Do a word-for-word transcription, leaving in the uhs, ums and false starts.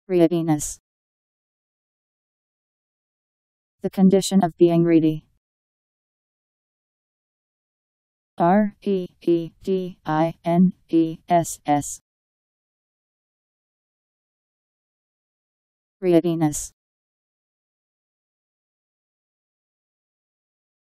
Reediness. The condition of being reedy. R E E D I N E S S. Reediness.